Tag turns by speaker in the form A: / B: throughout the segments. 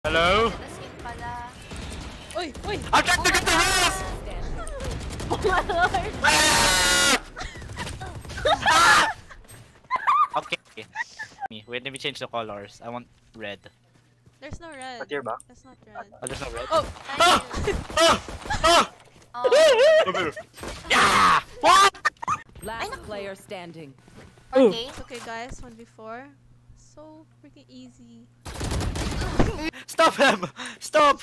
A: Hello?
B: Uy! Uy!
A: I'm trying to get the rest!
B: Oh my lord!
A: Okay. Wait, let me change the colors. I want red.
B: There's no red.
C: What's your back?
B: That's not red.
A: Oh, there's no red?
B: Oh!
A: Yeah! What?
D: Last player standing.
E: Okay.
B: It's okay guys, 1v4. So freaking easy.
A: Stop him! Stop!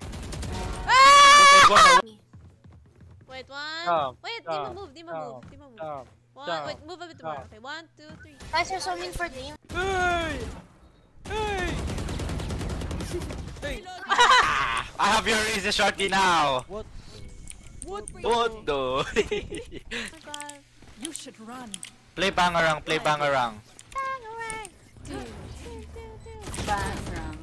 B: Ah! Wait, one.
C: Stop,
B: Wait,
C: stop,
B: Dima move, Dima move, Dima move. One,
C: stop,
B: wait, move a bit more.
C: stop.
B: Okay, 1, 2, 3.
E: Guys, there's something for team.
A: Hey! Hey! Ah, I have your easy shorty now!
C: What?
A: What the?
B: Oh my god.
D: You should run.
A: Play bangarang, play bangarang.
D: Bangrang.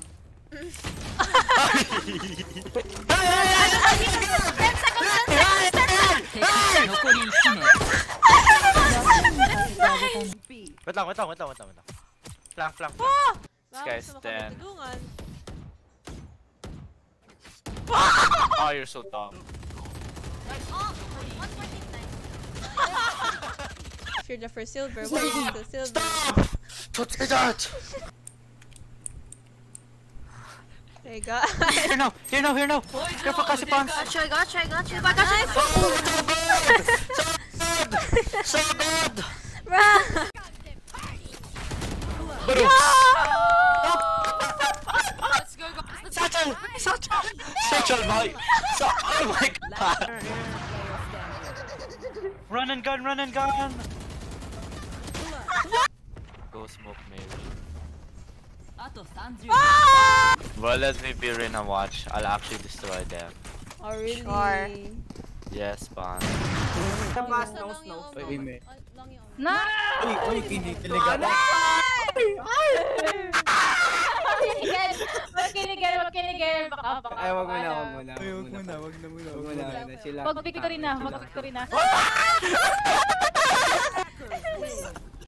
A: Wait lang. Flank.
B: Ah!
A: This guy's
B: Gusto mo kami
A: dead.
B: tulungan.
A: Oh, you're so dumb.
B: If you're the first silver, why are you still silver?
A: Stop! Don't say that!
B: Hey guys.
A: Here now! Careful kasi pants!
E: I got you.
A: So good!
E: Bruh!
A: Bro!
E: Let's go.
A: Satchel, boy! Oh my god! Run and gun! Go smoke maybe. Well, let me be in and watch. I'll actually destroy them.
B: Oh really?
E: Sure.
A: Yes, Pan.
C: Uy, may.
B: No!
C: Uy, hindi talaga.
B: Wag kinigal. Baka.
C: Ay, wag muna. Wag na. Sila.
B: Mag-victory na.